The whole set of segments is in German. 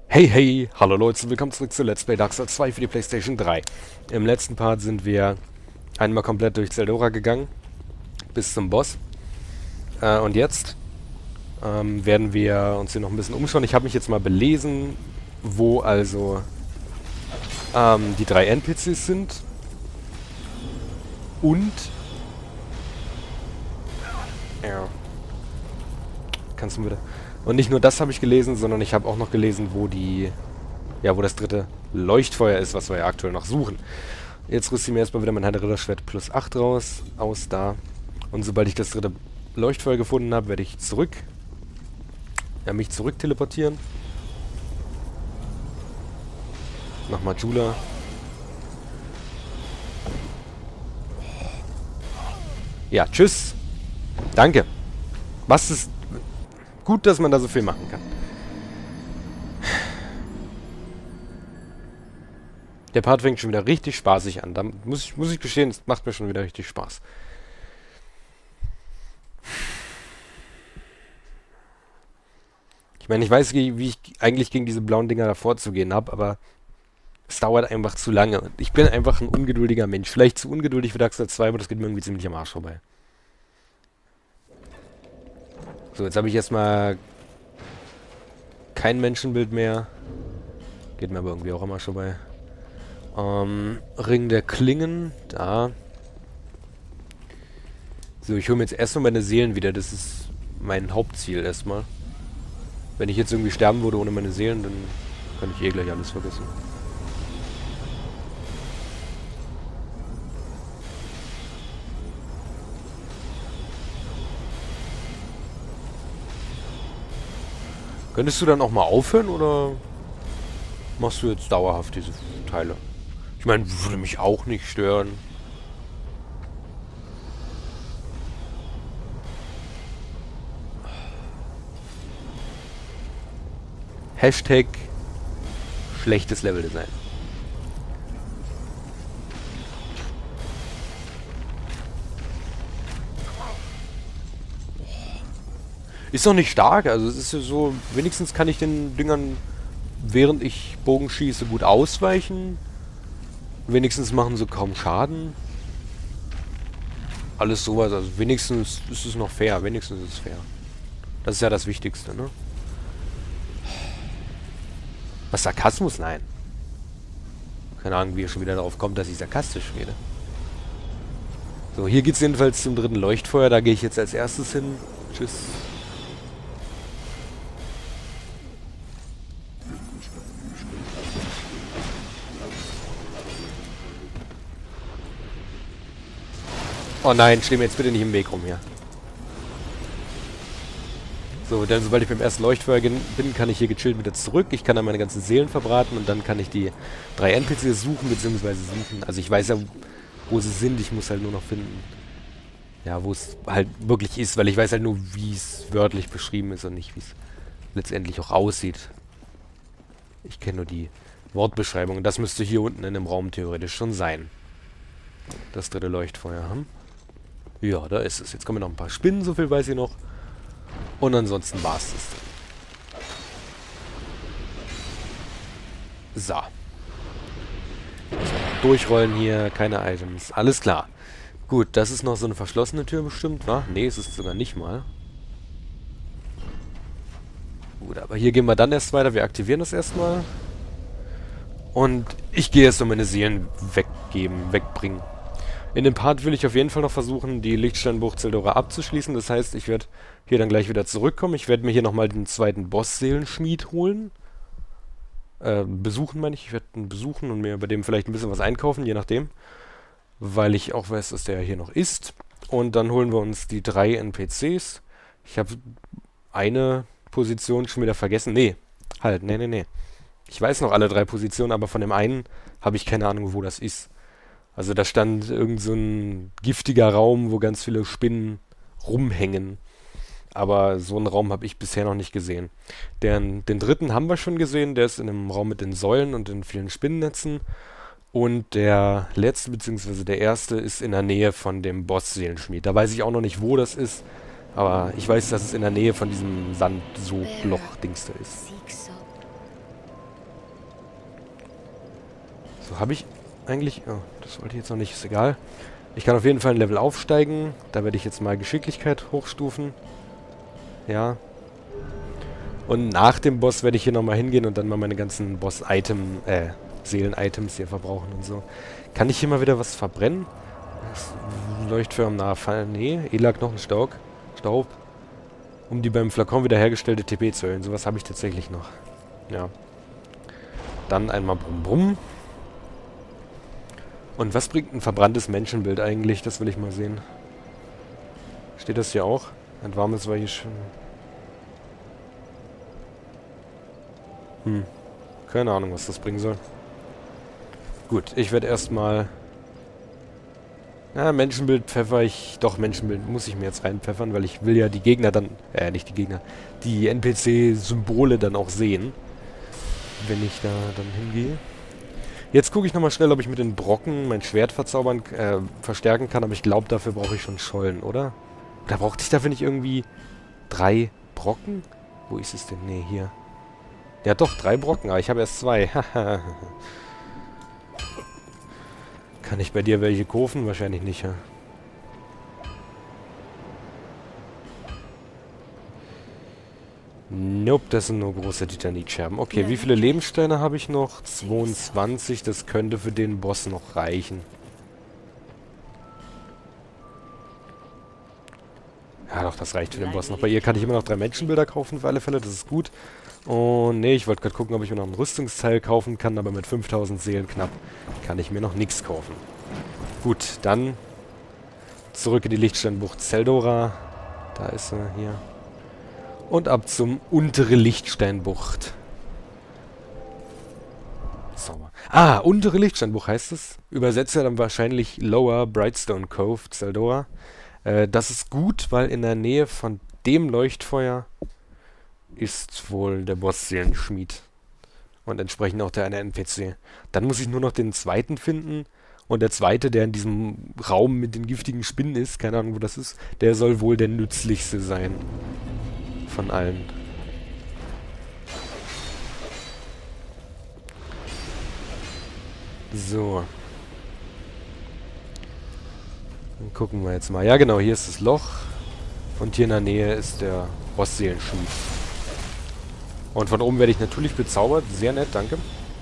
Hey, hey, hallo Leute, willkommen zurück zu Let's Play Dark Souls 2 für die PlayStation 3. Im letzten Part sind wir einmal komplett durch Zeldora gegangen, bis zum Boss. Und jetzt werden wir uns hier noch ein bisschen umschauen. Ich habe mich jetzt mal belesen, wo also die drei NPCs sind. Und... Ja. Kannst du bitte... Und nicht nur das habe ich gelesen, sondern ich habe auch noch gelesen, wo die... Ja, wo das dritte Leuchtfeuer ist, was wir ja aktuell noch suchen. Jetzt rüste ich mir erstmal wieder mein Ritterschwert plus 8 raus, aus da. Und sobald ich das dritte Leuchtfeuer gefunden habe, werde ich mich zurück teleportieren. Nach Majula. Ja, tschüss. Danke. Was ist... Gut, dass man da so viel machen kann. Der Part fängt schon wieder richtig spaßig an. Da muss ich gestehen, es macht mir schon wieder richtig Spaß. Ich meine, ich weiß, wie ich eigentlich gegen diese blauen Dinger da vorzugehen habe, aber es dauert einfach zu lange. Und ich bin einfach ein ungeduldiger Mensch. Vielleicht zu ungeduldig für Dark Souls 2, aber das geht mir irgendwie ziemlich am Arsch vorbei. So, jetzt habe ich erstmal kein Menschenbild mehr. Geht mir aber irgendwie auch am Arsch vorbei. Ring der Klingen, da. So, ich hole mir jetzt erstmal meine Seelen wieder. Das ist mein Hauptziel erstmal. Wenn ich jetzt irgendwie sterben würde ohne meine Seelen, dann kann ich eh gleich alles vergessen. Könntest du dann auch mal aufhören, oder machst du jetzt dauerhaft diese Teile? Ich meine, würde mich auch nicht stören. Hashtag schlechtes Leveldesign. Ist doch nicht stark, also es ist ja so, wenigstens kann ich den Dingern, während ich Bogen schieße, gut ausweichen. Wenigstens machen sie kaum Schaden. Alles sowas, also wenigstens ist es noch fair, wenigstens ist es fair. Das ist ja das Wichtigste, ne? Was, Sarkasmus? Nein. Keine Ahnung, wie ihr schon wieder darauf kommt, dass ich sarkastisch rede. So, hier geht's jedenfalls zum dritten Leuchtfeuer, da gehe ich jetzt als erstes hin. Tschüss. Oh nein, steh mir jetzt bitte nicht im Weg rum hier. So, denn sobald ich beim ersten Leuchtfeuer bin, kann ich hier gechillt wieder zurück. Ich kann dann meine ganzen Seelen verbraten und dann kann ich die drei NPCs suchen, beziehungsweise suchen. Also ich weiß ja, wo sie sind. Ich muss halt nur noch finden, ja, wo es halt wirklich ist, weil ich weiß halt nur, wie es wörtlich beschrieben ist und nicht, wie es letztendlich auch aussieht. Ich kenne nur die Wortbeschreibung. Und das müsste hier unten in dem Raum theoretisch schon sein. Das dritte Leuchtfeuer haben. Ja, da ist es. Jetzt kommen noch ein paar Spinnen, so viel weiß ich noch. Und ansonsten war es das. So. Durchrollen hier, keine Items. Alles klar. Gut, das ist noch so eine verschlossene Tür bestimmt, wa? Ne, es ist sogar nicht mal. Gut, aber hier gehen wir dann erst weiter. Wir aktivieren das erstmal. Und ich gehe jetzt so meine Seelen wegbringen. In dem Part will ich auf jeden Fall noch versuchen, die Lichtsteinbucht Zeldora abzuschließen. Das heißt, ich werde hier dann gleich wieder zurückkommen. Ich werde mir hier nochmal den zweiten Boss-Seelenschmied holen. Besuchen meine ich. Ich werde ihn besuchen und mir bei dem vielleicht ein bisschen was einkaufen, je nachdem. Weil ich auch weiß, dass der hier noch ist. Und dann holen wir uns die drei NPCs. Ich habe eine Position schon wieder vergessen. Nee, halt, nee. Ich weiß noch alle drei Positionen, aber von dem einen habe ich keine Ahnung, wo das ist. Also da stand irgend so ein giftiger Raum, wo ganz viele Spinnen rumhängen. Aber so einen Raum habe ich bisher noch nicht gesehen. Den dritten haben wir schon gesehen, der ist in einem Raum mit den Säulen und den vielen Spinnennetzen. Und der letzte, beziehungsweise der erste, ist in der Nähe von dem Boss-Seelenschmied. Da weiß ich auch noch nicht, wo das ist. Aber ich weiß, dass es in der Nähe von diesem Sandsuchloch-Dings da ist. So, habe ich eigentlich... Oh, das wollte ich jetzt noch nicht, ist egal. Ich kann auf jeden Fall ein Level aufsteigen. Da werde ich jetzt mal Geschicklichkeit hochstufen. Ja. Und nach dem Boss werde ich hier nochmal hingehen und dann mal meine ganzen Seelen-Items hier verbrauchen und so. Kann ich hier mal wieder was verbrennen? Leuchtfeuer am Nahfallen. Nee, Ela-Knochenstaub. Staub. Um die beim Flakon wiederhergestellte TP zu erhöhen. Sowas habe ich tatsächlich noch. Ja. Dann einmal Brumm Brumm. Und was bringt ein verbranntes Menschenbild eigentlich? Das will ich mal sehen. Steht das hier auch? Ein warmes, weiches... Keine Ahnung, was das bringen soll. Gut, ich werde erstmal... Ja, Menschenbild pfeffer ich... Doch, Menschenbild muss ich mir jetzt reinpfeffern, weil ich will ja die Gegner dann... nicht die Gegner. Die NPC-Symbole dann auch sehen. Wenn ich da dann hingehe. Jetzt gucke ich nochmal schnell, ob ich mit den Brocken mein Schwert verstärken kann, aber ich glaube, dafür brauche ich schon Schollen, oder? Oder brauchte ich dafür nicht irgendwie 3 Brocken? Wo ist es denn? Nee, hier. Ja doch, 3 Brocken, aber ich habe erst 2. Kann ich bei dir welche kaufen? Wahrscheinlich nicht, ja. Nope, das sind nur große Titanitscherben. Okay, wie viele Lebenssteine habe ich noch? 22, das könnte für den Boss noch reichen. Ja doch, das reicht für den Boss noch. Bei ihr kann ich immer noch 3 Menschenbilder kaufen, für alle Fälle, das ist gut. Und nee, ich wollte gerade gucken, ob ich mir noch ein Rüstungsteil kaufen kann, aber mit 5000 Seelen knapp kann ich mir noch nichts kaufen. Gut, dann zurück in die Lichtsteinbucht Zeldora. Da ist sie, hier. Und ab zum untere Lichtsteinbucht. Sauber. Ah, untere Lichtsteinbucht heißt es. Übersetzt ja dann wahrscheinlich Lower Brightstone Cove, Zeldora. Das ist gut, weil in der Nähe von dem Leuchtfeuer ist wohl der Bossseelenschmied. Und entsprechend auch der eine NPC. Dann muss ich nur noch den zweiten finden. Und der zweite, der in diesem Raum mit den giftigen Spinnen ist, keine Ahnung, wo das ist, der soll wohl der nützlichste sein. Von allen. So. Dann gucken wir jetzt mal. Ja genau, hier ist das Loch. Und hier in der Nähe ist der Bossseelenschmied. Und von oben werde ich natürlich bezaubert. Sehr nett, danke.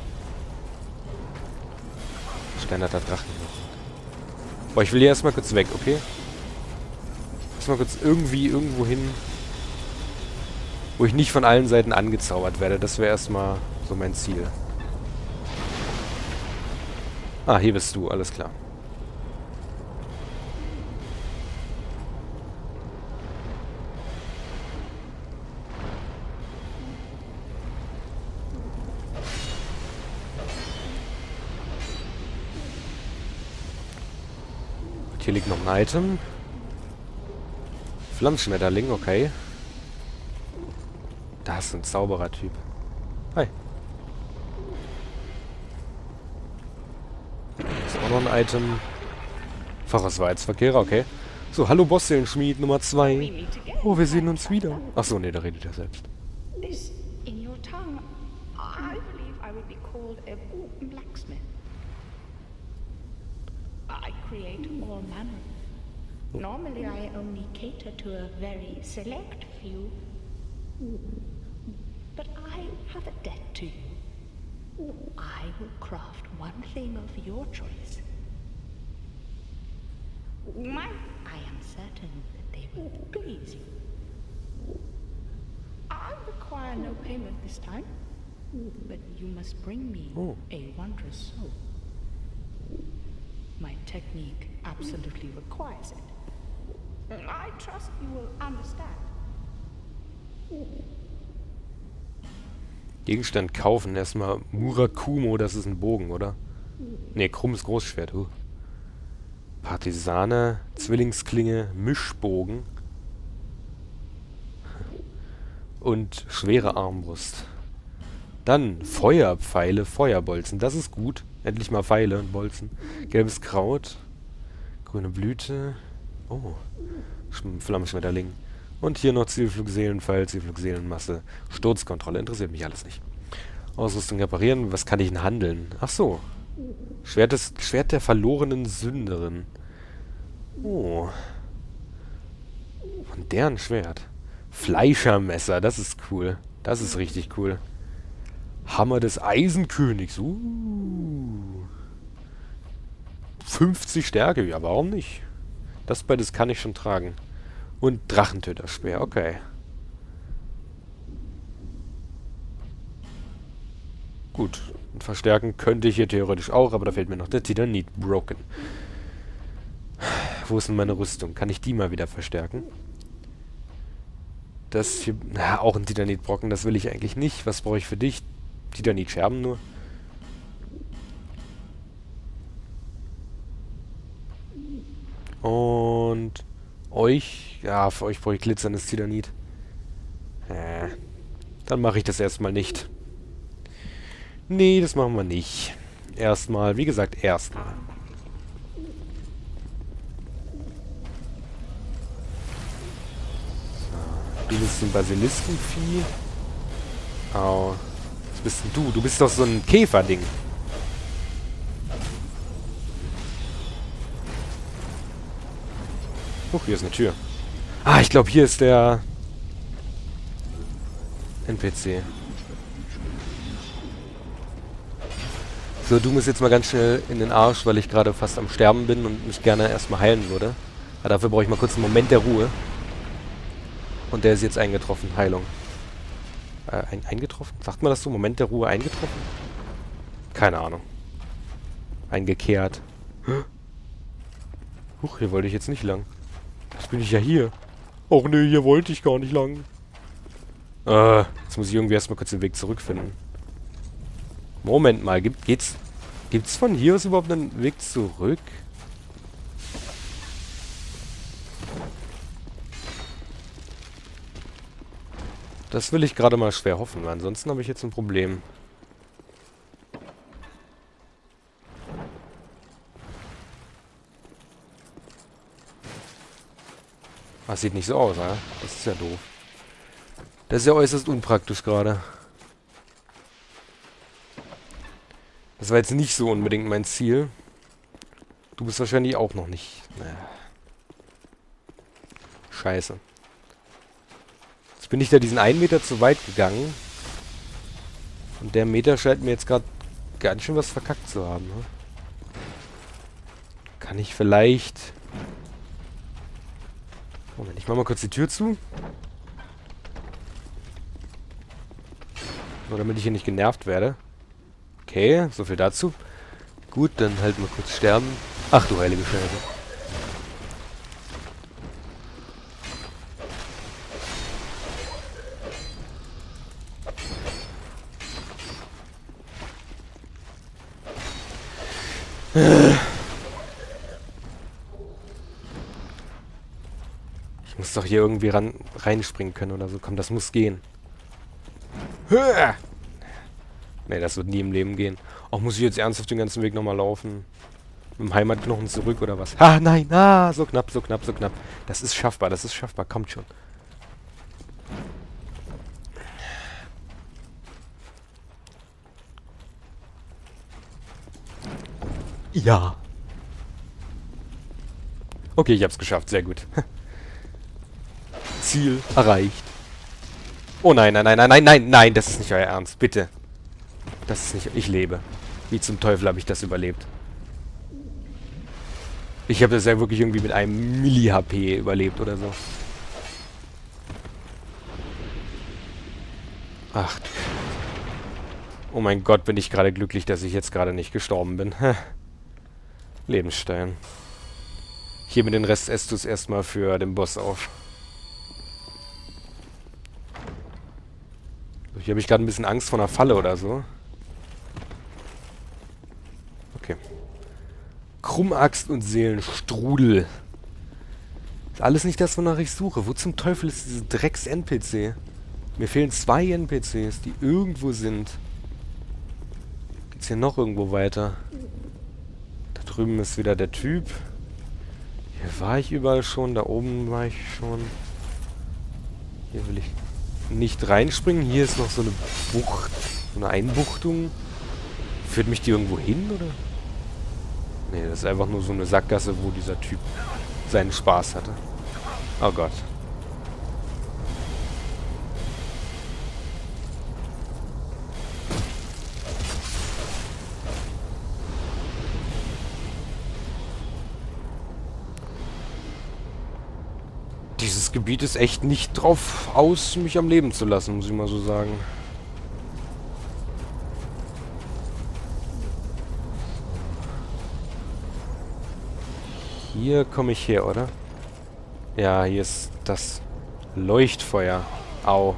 Steinerter Drachen. Boah, ich will hier erstmal kurz weg, okay? Erstmal kurz irgendwo hin, wo ich nicht von allen Seiten angezaubert werde. Das wäre erstmal so mein Ziel. Ah, hier bist du, alles klar. Hier liegt noch ein Item. Flammschmetterling, okay. Da ist ein Zauberer-Typ. Hi. Ist auch noch ein Item. Fachausweitsverkehrer, okay. So, hallo Bossseelenschmied Nummer 2. Oh, wir sehen uns wieder. Achso, nee, da redet er selbst. This in your tongue, I believe I would be called a blacksmith. I create all manner. Normally I only cater to a very select few. But I have a debt to you. I will craft one thing of your choice. I am certain that they will please you. I require no payment this time, but you must bring me a wondrous soul. My technique absolutely requires it. I trust you will understand. Gegenstand kaufen. Erstmal Murakumo, das ist ein Bogen, oder? Ne, krummes Großschwert. Partisane, Zwillingsklinge, Mischbogen. Und schwere Armbrust. Dann Feuerpfeile, Feuerbolzen. Das ist gut. Endlich mal Pfeile und Bolzen. Gelbes Kraut. Grüne Blüte. Oh. Flammenschmetterling. Und hier noch Zielflugseelenpfeil, Zielflugseelenmasse. Sturzkontrolle. Interessiert mich alles nicht. Ausrüstung reparieren. Was kann ich denn handeln? Ach so. Schwert der verlorenen Sünderin. Oh. Von deren Schwert. Fleischermesser, das ist cool. Das ist richtig cool. Hammer des Eisenkönigs. 50 Stärke, ja, warum nicht? Das beides kann ich schon tragen. Und Drachentöterspeer, okay. Gut, und verstärken könnte ich hier theoretisch auch, aber da fehlt mir noch der Titanit Broken. Wo ist denn meine Rüstung? Kann ich die mal wieder verstärken? Das hier, na, auch ein Titanitbrocken, das will ich eigentlich nicht. Was brauche ich für dich? Titanitscherben nur. Und euch, ja, für euch brauche ich glitzerndes Titanit. Dann mache ich das erstmal nicht. Nee, das machen wir nicht. Erstmal, wie gesagt, erstmal. Du bist ein Basiliskenvieh. Au. Was bist denn du? Du bist doch so ein Käferding. Hier ist eine Tür. Ah, ich glaube, hier ist der NPC. So, du musst jetzt mal ganz schnell in den Arsch, weil ich gerade fast am Sterben bin und mich gerne erstmal heilen würde. Aber dafür brauche ich mal kurz einen Moment der Ruhe. Und der ist jetzt eingetroffen. Heilung. Eingetroffen? Sagt man das so? Moment der Ruhe eingetroffen? Keine Ahnung. Eingekehrt. Huch, hier wollte ich jetzt nicht lang. Jetzt bin ich ja hier. Och nee, hier wollte ich gar nicht lang. Jetzt muss ich irgendwie erstmal kurz den Weg zurückfinden. Moment mal, gibt's von hier aus überhaupt einen Weg zurück? Das will ich gerade mal schwer hoffen, weil ansonsten habe ich jetzt ein Problem. Das sieht nicht so aus, oder? Das ist ja doof. Das ist ja äußerst unpraktisch gerade. Das war jetzt nicht so unbedingt mein Ziel. Du bist wahrscheinlich auch noch nicht. Scheiße. Jetzt bin ich da diesen 1 Meter zu weit gegangen. Und der Meter scheint mir jetzt gerade ganz schön was verkackt zu haben. Ne? Kann ich vielleicht... Moment, ich mach mal kurz die Tür zu. Nur damit ich hier nicht genervt werde. Okay, so viel dazu. Gut, dann halt mal kurz sterben. Ach du heilige Scheiße. Ich muss doch hier irgendwie reinspringen können oder so. Komm, das muss gehen. Ne, das wird nie im Leben gehen. Auch muss ich jetzt ernsthaft den ganzen Weg nochmal laufen? Mit dem Heimatknochen zurück oder was? Ah, nein, so knapp, so knapp, so knapp. Das ist schaffbar, kommt schon. Ja. Okay, ich hab's geschafft, sehr gut. Ziel erreicht. Oh nein, nein, nein, nein, nein, nein, nein, das ist nicht euer Ernst, bitte. Das ist nicht... Ich lebe. Wie zum Teufel habe ich das überlebt? Ich habe das ja wirklich irgendwie mit einem Milli-HP überlebt oder so. Ach du... Oh mein Gott, bin ich gerade glücklich, dass ich jetzt gerade nicht gestorben bin. Lebensstein. Ich hebe mir den Rest Estus erstmal für den Boss auf. So, hier habe ich gerade ein bisschen Angst vor einer Falle oder so. Okay. Krummaxt und Seelenstrudel. Ist alles nicht das, wonach ich suche. Wo zum Teufel ist diese Drecks-NPC? Mir fehlen 2 NPCs, die irgendwo sind. Geht's hier noch irgendwo weiter? Da drüben ist wieder der Typ. Hier war ich überall schon. Da oben war ich schon. Hier will ich nicht reinspringen. Hier ist noch so eine Bucht. So eine Einbuchtung. Führt mich die irgendwo hin, oder? Nee, das ist einfach nur so eine Sackgasse, wo dieser Typ seinen Spaß hatte. Oh Gott. Dieses Gebiet ist echt nicht drauf aus, mich am Leben zu lassen, muss ich mal so sagen. Hier komme ich her, oder? Ja, hier ist das Leuchtfeuer. Au.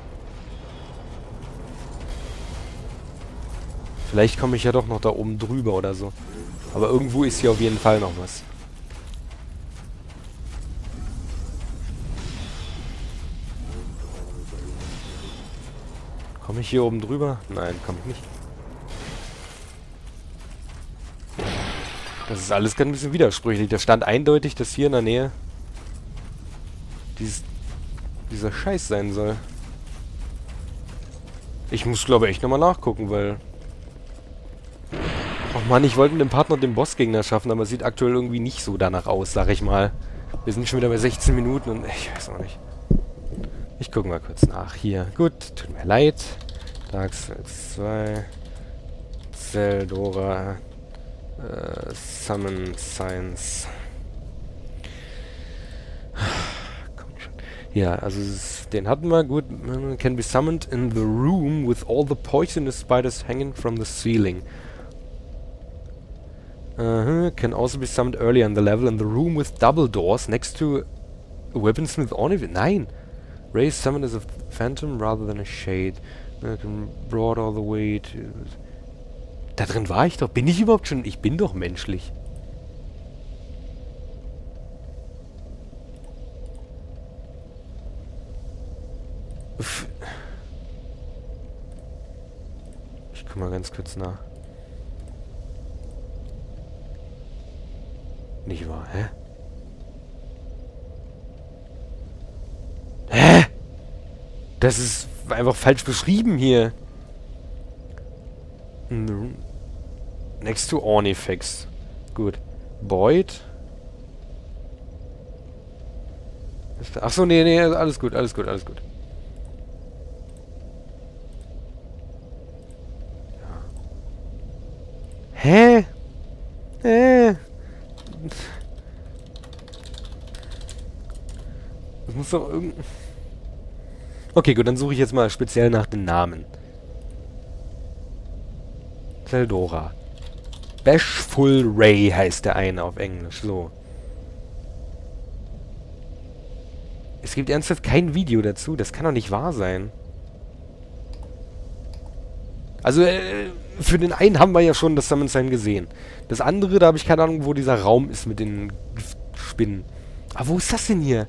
Vielleicht komme ich ja doch noch da oben drüber oder so. Aber irgendwo ist hier auf jeden Fall noch was. Komme ich hier oben drüber? Nein, komme ich nicht. Das ist alles ganz ein bisschen widersprüchlich. Da stand eindeutig, dass hier in der Nähe dieser Scheiß sein soll. Ich muss, glaube ich, echt nochmal nachgucken, weil... Oh Mann, ich wollte mit dem Partner den Bossgegner schaffen, aber sieht aktuell irgendwie nicht so danach aus, sag ich mal. Wir sind schon wieder bei 16 Minuten und ich weiß auch nicht. Ich gucke mal kurz nach. Hier. Gut, tut mir leid. Dark Souls 2. Zeldora. Summon Science. Komm schon. Ja, also den hatten wir. Gut. Can be summoned in the room with all the poisonous spiders hanging from the ceiling. Can also be summoned earlier in the level in the room with double doors next to a weaponsmith Ornivy. Nein! Ray summoned as a phantom rather than a shade. Brought all the way to... Da drin war ich doch. Bin ich überhaupt schon... Ich bin doch menschlich. Ich guck mal ganz kurz nach. Nicht wahr, hä? Hä? Das ist einfach falsch beschrieben hier. Next to Ornifex. Gut. Boyd. Achso, nee, alles gut, alles gut, alles gut. Ja. Hä? Das muss doch irgendein... Okay, gut, dann suche ich jetzt mal speziell nach den Namen. Zeldora. Bashful Ray heißt der eine auf Englisch, so. Es gibt ernsthaft kein Video dazu, das kann doch nicht wahr sein. Also, für den einen haben wir ja schon das Summon Sign gesehen. Das andere, da habe ich keine Ahnung, wo dieser Raum ist mit den Spinnen. Ah, wo ist das denn hier?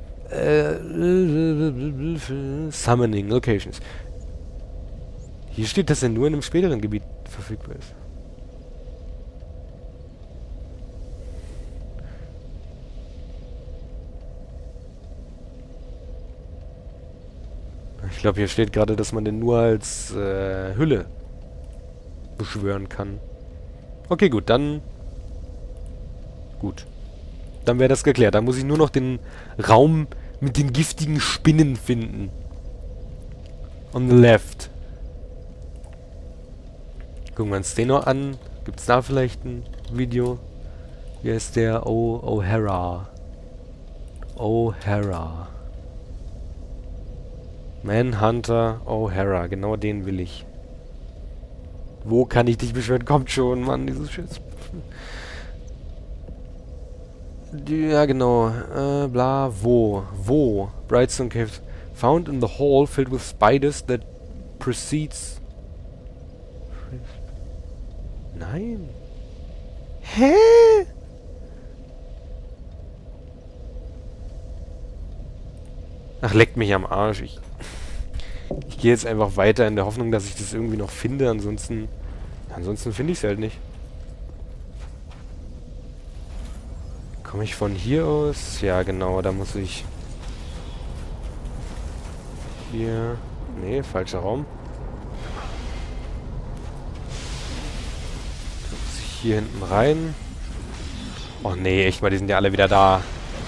Summoning Locations. Hier steht, dass er nur in einem späteren Gebiet verfügbar ist. Ich glaube, hier steht gerade, dass man den nur als Hülle beschwören kann. Okay, gut, dann... Gut. Dann wäre das geklärt. Dann muss ich nur noch den Raum mit den giftigen Spinnen finden. On the left. Gucken wir uns den noch an. Gibt es da vielleicht ein Video? Hier ist der O'Hara. O'Hara. Manhunter O'Hara. Genau den will ich. Wo kann ich dich beschwören? Kommt schon, Mann, dieses Schiss. Ja, genau. Bla, wo? Wo? Brightstone Cave. Found in the hall filled with spiders that precedes... Nein. Hä? Ach, leckt mich am Arsch. Ich gehe jetzt einfach weiter in der Hoffnung, dass ich das irgendwie noch finde. Ansonsten finde ich es halt nicht. Komme ich von hier aus? Ja, genau, da muss ich... Hier... Nee, falscher Raum. Da muss ich hier hinten rein. Oh nee, echt mal, die sind ja alle wieder da.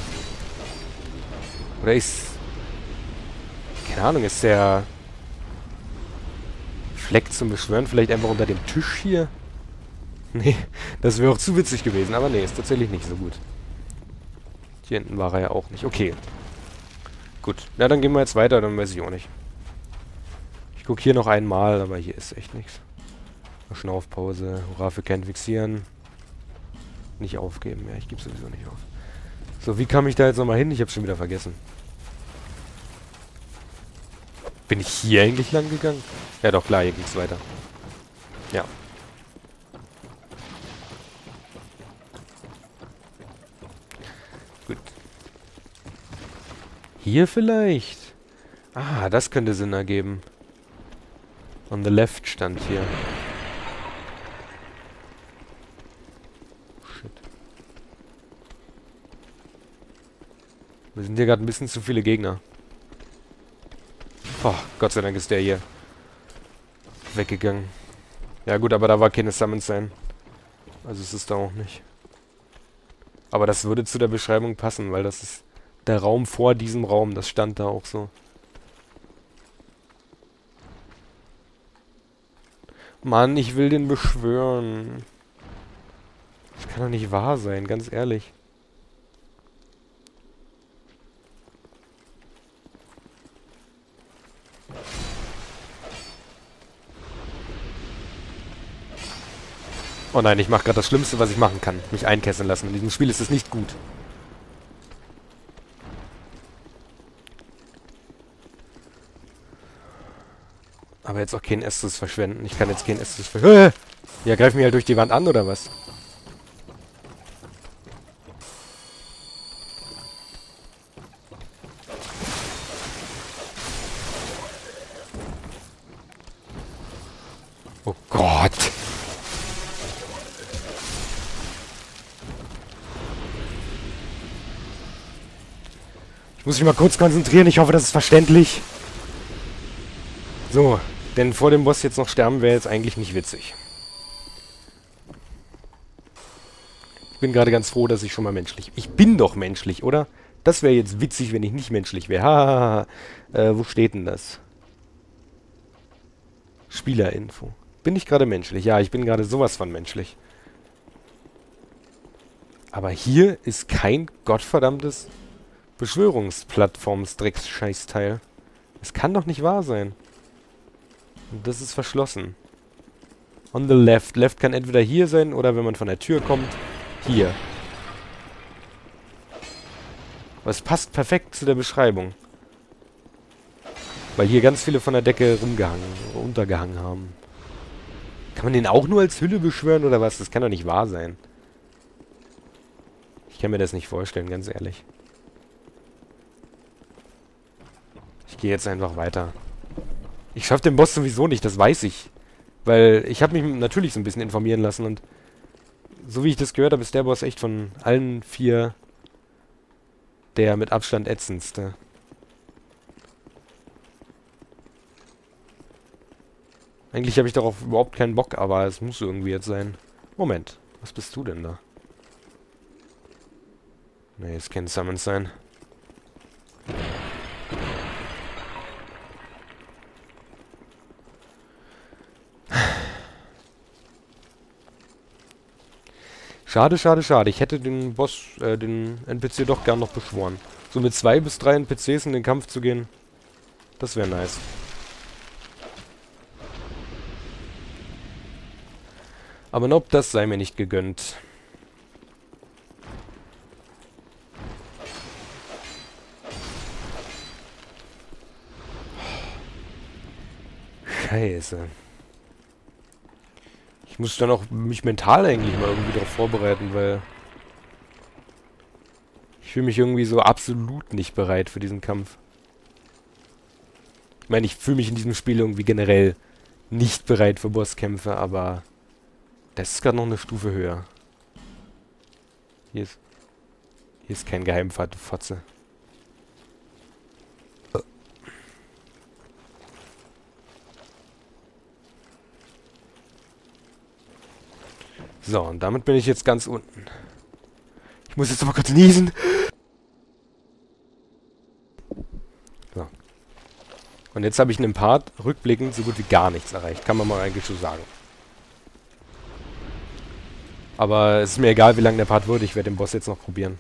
Oder ist... Keine Ahnung, ist der Fleck zum Beschwören vielleicht einfach unter dem Tisch hier? Nee, das wäre auch zu witzig gewesen. Aber nee, ist tatsächlich nicht so gut. Hier hinten war er ja auch nicht. Okay. Gut. Na, dann gehen wir jetzt weiter, dann weiß ich auch nicht. Ich gucke hier noch einmal, aber hier ist echt nichts. Schnaufpause. Hurra für kein Fixieren. Nicht aufgeben. Ja, ich gebe sowieso nicht auf. So, wie kam ich da jetzt nochmal hin? Ich habe schon wieder vergessen. Bin ich hier eigentlich lang gegangen? Ja doch, klar, hier ging's weiter. Ja. Gut. Hier vielleicht? Ah, das könnte Sinn ergeben. On the left stand hier. Shit. Wir sind hier gerade ein bisschen zu viele Gegner. Oh, Gott sei Dank ist der hier weggegangen. Ja gut, aber da war keine Summons sein. Also es ist da auch nicht. Aber das würde zu der Beschreibung passen, weil das ist der Raum vor diesem Raum. Das stand da auch so. Mann, ich will den beschwören. Das kann doch nicht wahr sein, ganz ehrlich. Oh nein, ich mache gerade das Schlimmste, was ich machen kann. Mich einkesseln lassen. In diesem Spiel ist es nicht gut. Aber jetzt auch kein Estus verschwenden. Ich kann jetzt kein Estus verschwenden. Ja, greif mich halt durch die Wand an, oder was? Oh Gott. Ich muss mich mal kurz konzentrieren. Ich hoffe, das ist verständlich. So, denn vor dem Boss jetzt noch sterben wäre jetzt eigentlich nicht witzig. Ich bin gerade ganz froh, dass ich schon mal menschlich... Ich bin doch menschlich, oder? Das wäre jetzt witzig, wenn ich nicht menschlich wäre. Hahaha. Wo steht denn das? Spielerinfo. Bin ich gerade menschlich? Ja, ich bin gerade sowas von menschlich. Aber hier ist kein gottverdammtes Beschwörungsplattforms-Drecks-Scheißteil. Es kann doch nicht wahr sein. Und das ist verschlossen. On the left. Left kann entweder hier sein oder wenn man von der Tür kommt, hier. Aber es passt perfekt zu der Beschreibung. Weil hier ganz viele von der Decke runtergehangen haben. Kann man den auch nur als Hülle beschwören oder was? Das kann doch nicht wahr sein. Ich kann mir das nicht vorstellen, ganz ehrlich. Ich gehe jetzt einfach weiter. Ich schaffe den Boss sowieso nicht, das weiß ich. Weil ich habe mich natürlich so ein bisschen informieren lassen und so wie ich das gehört habe, ist der Boss echt von allen 4 der mit Abstand ätzendste. Eigentlich habe ich darauf überhaupt keinen Bock, aber es muss irgendwie jetzt sein. Moment, was bist du denn da? Nee, es kann Summons sein. Schade, schade, schade. Ich hätte den Boss, den NPC doch gern noch beschworen. So mit 2 bis 3 NPCs in den Kampf zu gehen, das wäre nice. Aber nope, das sei mir nicht gegönnt. Scheiße. Ich muss dann auch mich mental eigentlich mal irgendwie darauf vorbereiten, weil ich fühle mich irgendwie so absolut nicht bereit für diesen Kampf. Ich meine, ich fühle mich in diesem Spiel irgendwie generell nicht bereit für Bosskämpfe, aber das ist gerade noch eine Stufe höher. Hier ist kein Geheimpfad, du Fotze. So, und damit bin ich jetzt ganz unten. Ich muss jetzt mal kurz niesen. So. Und jetzt habe ich in dem Part rückblickend so gut wie gar nichts erreicht. Kann man mal eigentlich so sagen. Aber es ist mir egal, wie lang der Part wird. Ich werde den Boss jetzt noch probieren.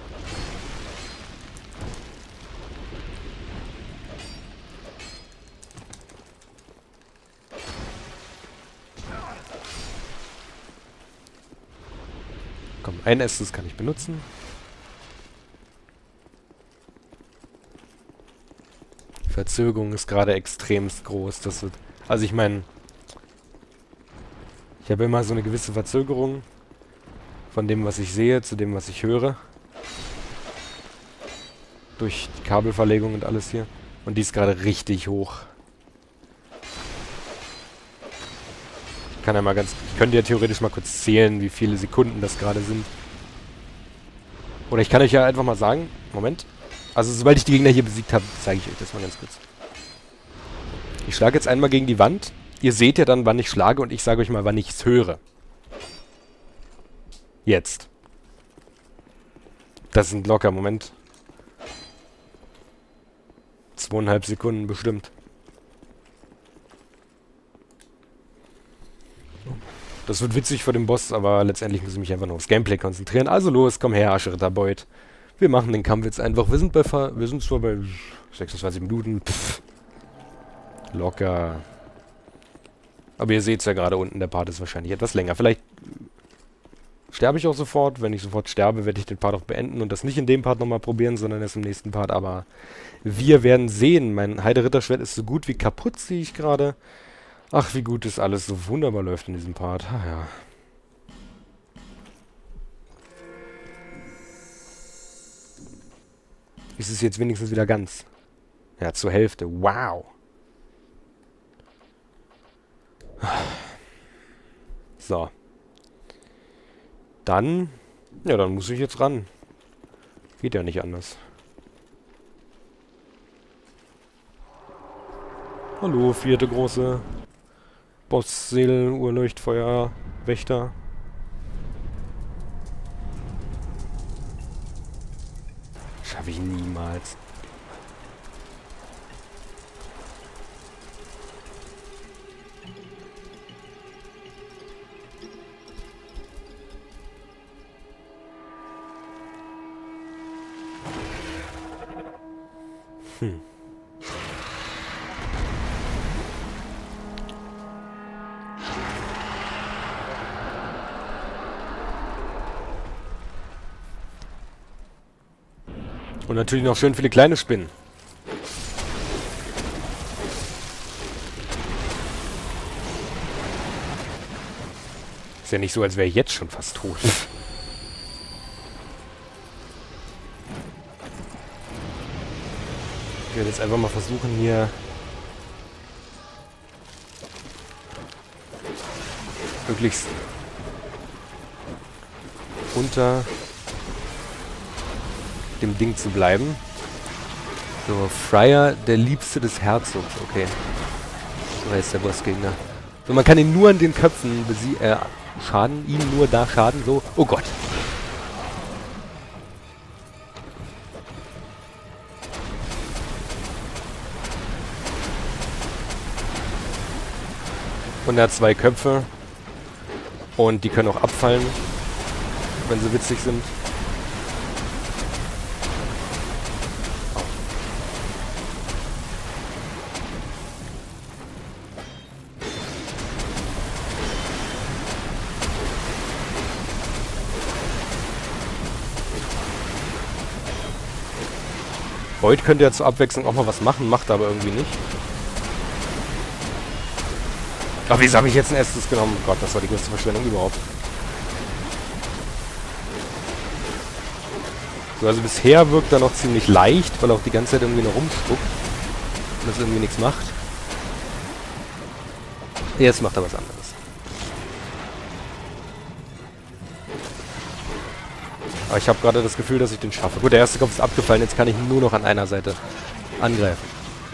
Komm, ein Estes kann ich benutzen. Die Verzögerung ist gerade extremst groß. Das wird, also ich meine, ich habe immer so eine gewisse Verzögerung von dem, was ich sehe, zu dem, was ich höre. Durch die Kabelverlegung und alles hier. Und die ist gerade richtig hoch. Ich könnte ja theoretisch mal kurz zählen, wie viele Sekunden das gerade sind. Oder ich kann euch ja einfach mal sagen, Moment. Also sobald ich die Gegner hier besiegt habe, zeige ich euch das mal ganz kurz. Ich schlage jetzt einmal gegen die Wand. Ihr seht ja dann, wann ich schlage und ich sage euch mal, wann ich es höre. Jetzt. Das sind locker, Moment. 2,5 Sekunden bestimmt. Das wird witzig vor dem Boss, aber letztendlich muss ich mich einfach nur aufs Gameplay konzentrieren. Also los, komm her, Ascheritter-Beut. Wir machen den Kampf jetzt einfach. Wir sind zwar bei 26 Minuten. Pff. Locker. Aber ihr seht es ja gerade unten, der Part ist wahrscheinlich etwas länger. Vielleicht sterbe ich auch sofort. Wenn ich sofort sterbe, werde ich den Part auch beenden und das nicht in dem Part nochmal probieren, sondern erst im nächsten Part. Aber wir werden sehen. Mein Heide-Ritterschwert ist so gut wie kaputt, sehe ich gerade. Ach, wie gut das alles so wunderbar läuft in diesem Part. Ach ja. Ist es jetzt wenigstens wieder ganz? Ja, zur Hälfte. Wow. So. Dann... Ja, dann muss ich jetzt ran. Geht ja nicht anders. Hallo, vierte große Bossseelen, Urleuchtfeuer, Wächter. Schaffe ich niemals. Und natürlich noch schön viele kleine Spinnen. Ist ja nicht so, als wäre ich jetzt schon fast tot. Ich werde jetzt einfach mal versuchen, hier möglichst unter dem Ding zu bleiben. So, Friar, der Liebste des Herzogs. Okay. So heißt der Bossgegner. So, man kann ihn nur an den Köpfen schaden. Ihm nur da schaden. So. Oh Gott. Und er hat 2 Köpfe. Und die können auch abfallen, wenn sie witzig sind. Beut könnte ja zur Abwechslung auch mal was machen, macht aber irgendwie nicht. Ach, wieso habe ich jetzt ein erstes genommen? Gott, das war die größte Verschwendung überhaupt. So, also bisher wirkt er noch ziemlich leicht, weil er auch die ganze Zeit irgendwie noch rumspuckt. Und das irgendwie nichts macht. Jetzt macht er was anderes. Aber ich habe gerade das Gefühl, dass ich den schaffe. Gut, der erste Kopf ist abgefallen, jetzt kann ich nur noch an einer Seite angreifen.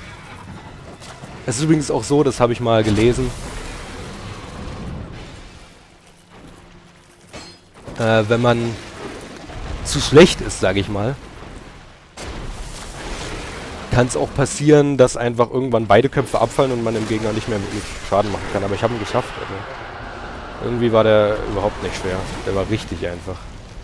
Es ist übrigens auch so, das habe ich mal gelesen. Wenn man zu schlecht ist, sage ich mal, kann es auch passieren, dass einfach irgendwann beide Köpfe abfallen und man dem Gegner nicht mehr wirklich Schaden machen kann. Aber ich habe ihn geschafft. Also irgendwie war der überhaupt nicht schwer. Der war richtig einfach.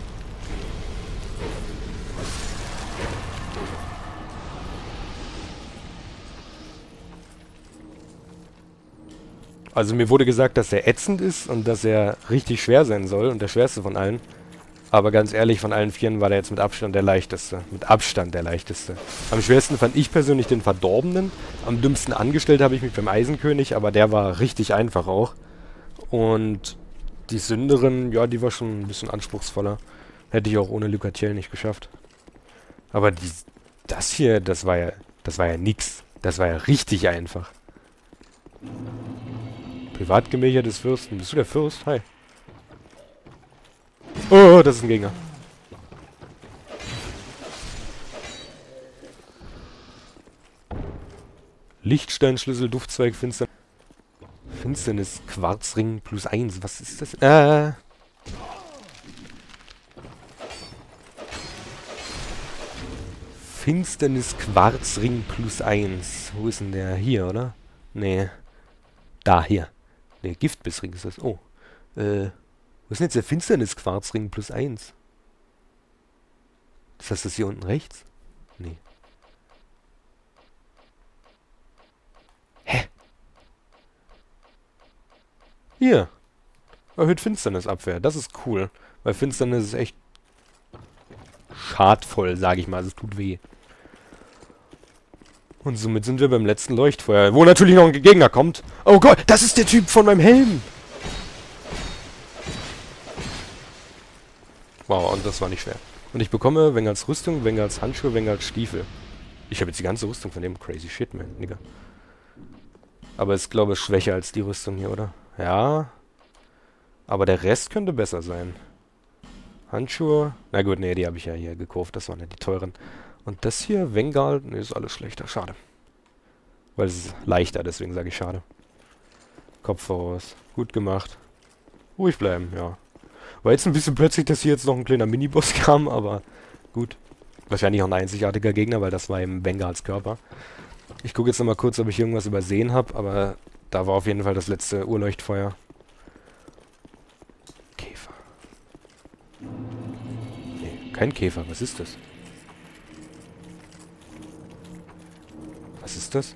Also mir wurde gesagt, dass er ätzend ist und dass er richtig schwer sein soll und der schwerste von allen. Aber ganz ehrlich, von allen Vieren war der jetzt mit Abstand der leichteste. Mit Abstand der leichteste. Am schwersten fand ich persönlich den Verdorbenen. Am dümmsten angestellt habe ich mich beim Eisenkönig, aber der war richtig einfach auch. Und die Sünderin, ja, die war schon ein bisschen anspruchsvoller. Hätte ich auch ohne Lucatiel nicht geschafft. Aber das hier, das war ja nix. Das war ja richtig einfach. Privatgemächer des Fürsten. Bist du der Fürst? Hi. Oh, das ist ein Gegner. Lichtsteinschlüssel, Duftzweig, Finsternis, Quarzring +1. Was ist das? Finsternis, Quarzring +1. Wo ist denn der? Hier, oder? Nee. Da, hier. Nee, Giftbissring ist das. Oh. Wo ist denn jetzt der Finsternis-Quarzring +1? Ist das hier unten rechts? Nee. Hä? Hier. Erhöht Finsternisabwehr. Das ist cool. Weil Finsternis ist echt schadvoll, sage ich mal. Also es tut weh. Und somit sind wir beim letzten Leuchtfeuer. Wo natürlich noch ein Gegner kommt. Oh Gott, das ist der Typ von meinem Helm. Wow, und das war nicht schwer. Und ich bekomme Wengals Rüstung, Wengals Handschuhe, Wengals Stiefel. Ich habe jetzt die ganze Rüstung von dem. Crazy shit, man, Nigga. Aber ist, glaube ich, schwächer als die Rüstung hier, oder? Ja. Aber der Rest könnte besser sein. Handschuhe. Na gut, nee, die habe ich ja hier gekauft. Das waren ja die teuren. Und das hier, Wengal, ne, ist alles schlechter. Schade. Weil es ist leichter, deswegen sage ich schade. Kopf voraus. Gut gemacht. Ruhig bleiben, ja. War jetzt ein bisschen plötzlich, dass hier jetzt noch ein kleiner Miniboss kam, aber gut. Wahrscheinlich auch ein einzigartiger Gegner, weil das war im Bengals Körper. Ich gucke jetzt nochmal kurz, ob ich irgendwas übersehen habe, aber da war auf jeden Fall das letzte Urleuchtfeuer. Käfer. Nee, kein Käfer. Was ist das? Was ist das?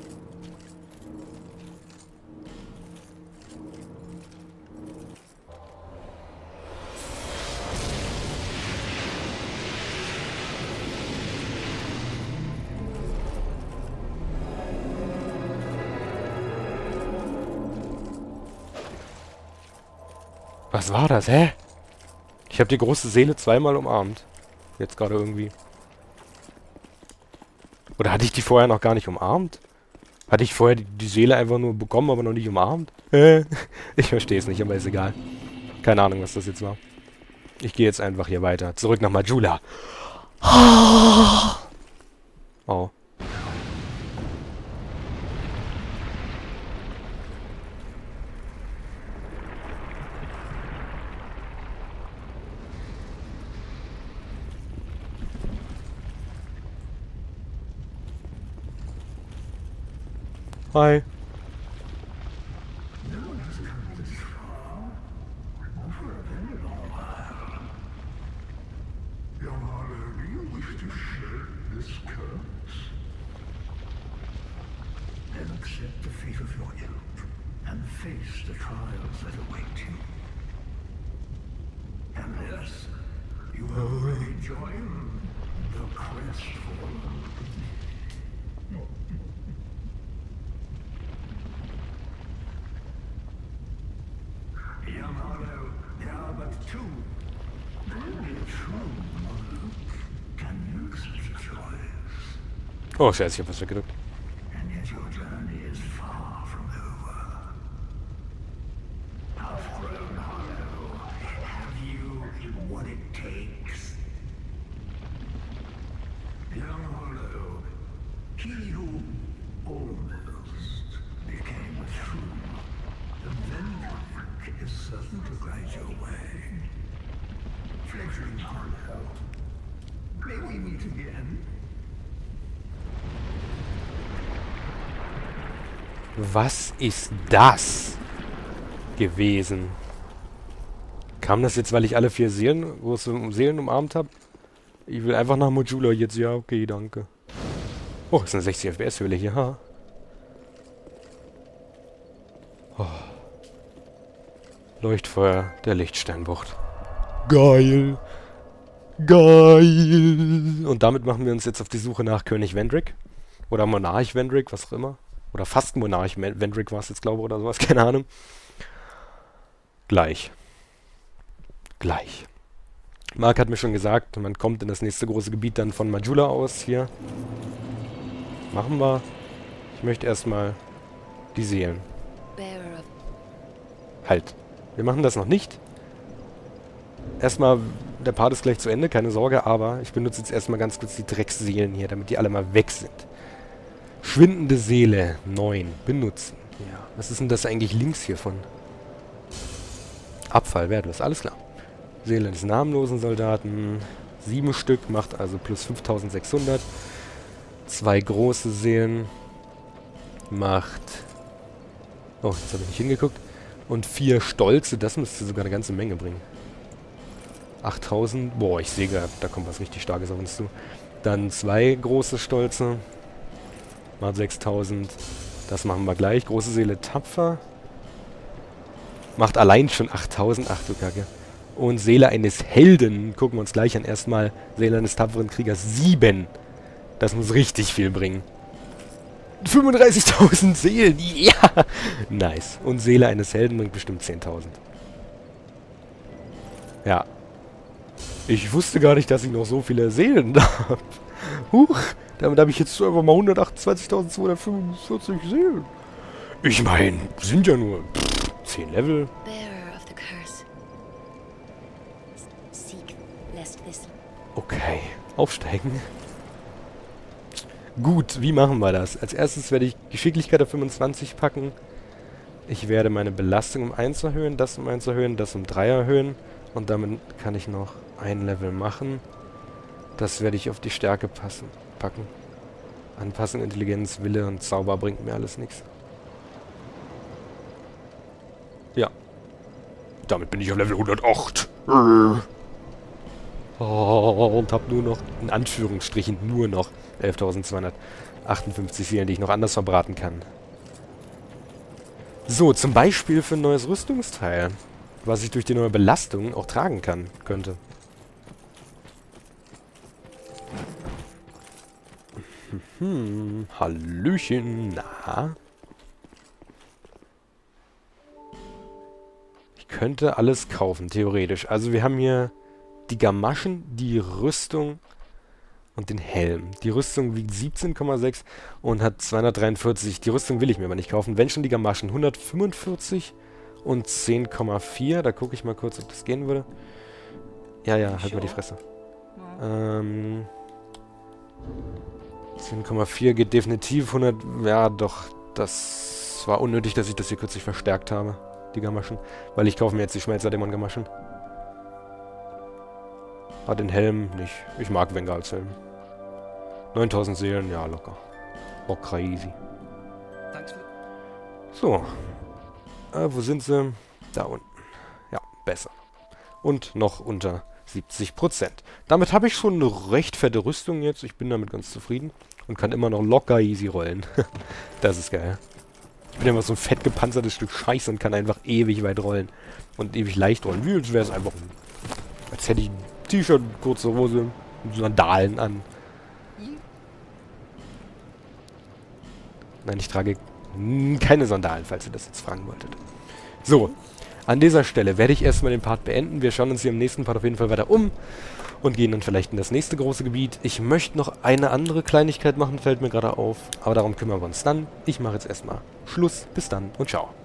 Was war das? Hä? Ich habe die große Seele zweimal umarmt. Jetzt gerade irgendwie. Oder hatte ich die vorher noch gar nicht umarmt? Hatte ich vorher die Seele einfach nur bekommen, aber noch nicht umarmt? Ich verstehe es nicht, aber ist egal. Keine Ahnung, was das jetzt war. Ich gehe jetzt einfach hier weiter. Zurück nach Majula. Oh. Hi. Accept the fate of your ilk and face the trials that await you. Unless you have already joined the crestfallen. Young Harlow, there are but two. Only a true monarch can make such a choice. Oh, scheiße, ich hab was weggedrückt. And yet your journey is far from over. Outgrown Hollow, have you what it takes? Young Hollow, he who almost became a true, the Vendrick is certain to guide your way. Fledgling Hollow. May we meet again? Was ist das gewesen? Kam das jetzt, weil ich alle 4 große Seelen umarmt habe? Ich will einfach nach Modula jetzt. Ja, okay, danke. Oh, ist eine 60 FPS-Höhle hier, ha? Oh. Leuchtfeuer der Lichtsteinbucht. Geil! Geil! Und damit machen wir uns jetzt auf die Suche nach König Vendrick. Oder Monarch Vendrick, was auch immer. Oder fast Monarch Vendrick war es jetzt, glaube ich, oder sowas. Keine Ahnung. Gleich. Gleich. Mark hat mir schon gesagt, man kommt in das nächste große Gebiet dann von Majula aus hier. Machen wir. Ich möchte erstmal die Seelen. Halt. Wir machen das noch nicht. Erstmal, der Part ist gleich zu Ende, keine Sorge, aber ich benutze jetzt erstmal ganz kurz die Drecksseelen hier, damit die alle mal weg sind. Schwindende Seele, 9. Benutzen. Ja. Was ist denn das eigentlich links hiervon? Abfall, wertlos, alles klar. Seele des namenlosen Soldaten. 7 Stück, macht also plus 5600. 2 große Seelen. Macht... Oh, jetzt habe ich nicht hingeguckt. Und 4 Stolze, das müsste sogar eine ganze Menge bringen. 8000, boah, ich sehe gerade, da kommt was richtig Starkes auf uns zu. Dann 2 große Stolze. Macht 6000. Das machen wir gleich. Große Seele tapfer. Macht allein schon 8000. Ach du Kacke. Und Seele eines Helden. Gucken wir uns gleich an. Erstmal Seele eines tapferen Kriegers 7. Das muss richtig viel bringen. 35.000 Seelen. Ja! Nice. Und Seele eines Helden bringt bestimmt 10.000. Ja. Ich wusste gar nicht, dass ich noch so viele Seelen da habe. Huch. Damit habe ich jetzt einfach mal 128.245 Seelen. Ich meine, sind ja nur 10 Level. Okay, aufsteigen. Gut, wie machen wir das? Als erstes werde ich Geschicklichkeit auf 25 packen. Ich werde meine Belastung um 1 erhöhen, das um 1 erhöhen, das um 3 erhöhen. Und damit kann ich noch ein Level machen. Das werde ich auf die Stärke packen. Anpassung, Intelligenz, Wille und Zauber bringt mir alles nichts. Ja. Damit bin ich auf Level 108. Oh, und habe nur noch, in Anführungsstrichen, nur noch 11.258 Seelen, die ich noch anders verbraten kann. So, zum Beispiel für ein neues Rüstungsteil, was ich durch die neue Belastung auch tragen könnte. Hallöchen, na? Ich könnte alles kaufen, theoretisch. Also wir haben hier die Gamaschen, die Rüstung und den Helm. Die Rüstung wiegt 17,6 und hat 243. Die Rüstung will ich mir aber nicht kaufen. Wenn schon die Gamaschen 145 und 10,4. Da gucke ich mal kurz, ob das gehen würde. Ja, halt mal die Fresse. 10,4 geht definitiv. 100, ja doch, das war unnötig, dass ich das hier kürzlich verstärkt habe, die Gamaschen. Weil ich kaufe mir jetzt die Schmelzer-Dämon-Gamaschen. Ah, den Helm nicht. Ich mag Wenger als Helm. 9000 Seelen, ja, locker. Oh, crazy. So. Wo sind sie? Da unten. Ja, besser. Und noch unter 70%. Damit habe ich schon eine recht fette Rüstung jetzt. Ich bin damit ganz zufrieden. Und kann immer noch locker easy rollen. Das ist geil. Ich bin immer so ein fett gepanzertes Stück Scheiße und kann einfach ewig weit rollen. Und ewig leicht rollen. Wie als wäre es einfach, als hätte ich ein T-Shirt, kurze Hose und Sandalen an. Nein, ich trage keine Sandalen, falls ihr das jetzt fragen wolltet. So, an dieser Stelle werde ich erstmal den Part beenden. Wir schauen uns hier im nächsten Part auf jeden Fall weiter um und gehen dann vielleicht in das nächste große Gebiet. Ich möchte noch eine andere Kleinigkeit machen, fällt mir gerade auf. Aber darum kümmern wir uns dann. Ich mache jetzt erstmal Schluss. Bis dann und ciao.